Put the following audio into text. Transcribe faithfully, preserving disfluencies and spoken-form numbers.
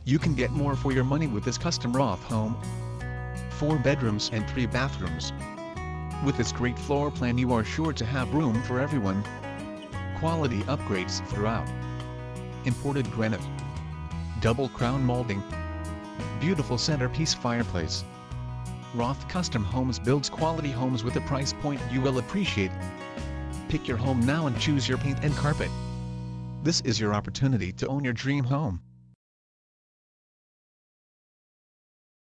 You can get more for your money with this custom Roth home. Four bedrooms and three bathrooms. With this great floor plan you are sure to have room for everyone. Quality upgrades throughout. Imported granite. Double crown molding. Beautiful centerpiece fireplace. Roth Custom Homes builds quality homes with a price point you will appreciate. Pick your home now and choose your paint and carpet. This is your opportunity to own your dream home.